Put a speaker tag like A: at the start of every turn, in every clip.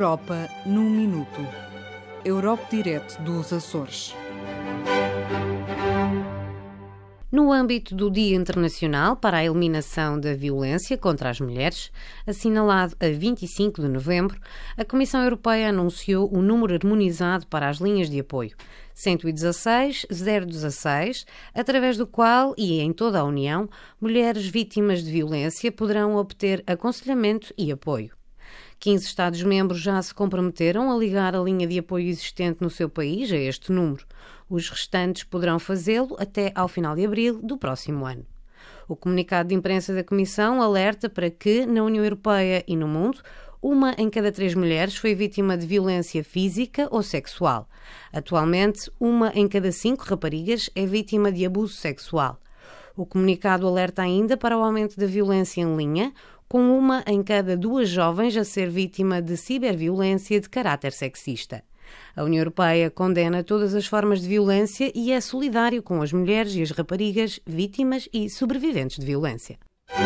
A: Europa num minuto. Europe Direct dos Açores.
B: No âmbito do Dia Internacional para a Eliminação da Violência contra as Mulheres, assinalado a 25 de novembro, a Comissão Europeia anunciou o número harmonizado para as linhas de apoio, 116-016, através do qual, e em toda a União, mulheres vítimas de violência poderão obter aconselhamento e apoio. 15 Estados-membros já se comprometeram a ligar a linha de apoio existente no seu país a este número. Os restantes poderão fazê-lo até ao final de abril do próximo ano. O comunicado de imprensa da Comissão alerta para que, na União Europeia e no mundo, 1 em cada 3 mulheres foi vítima de violência física ou sexual. Atualmente, 1 em cada 5 raparigas é vítima de abuso sexual. O comunicado alerta ainda para o aumento da violência em linha, com 1 em cada 2 jovens a ser vítima de ciberviolência de caráter sexista. A União Europeia condena todas as formas de violência e é solidário com as mulheres e as raparigas vítimas e sobreviventes de violência.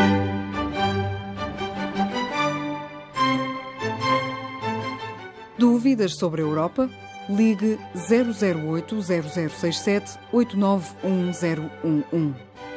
A: Dúvidas sobre a Europa? Ligue 008 0067 891011.